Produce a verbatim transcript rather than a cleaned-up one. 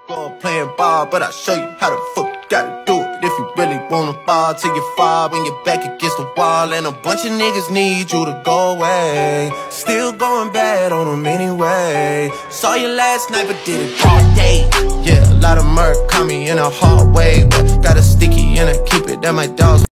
Go playing ball, but I'll show you how the fuck you gotta do it. If you really wanna fall till you fall when you're back against the wall. And a bunch of niggas need you to go away. Still going bad on them anyway. Saw you last night but did it all day. Yeah, a lot of murk caught me in a hard way, but got a sticky and I keep it at my dog's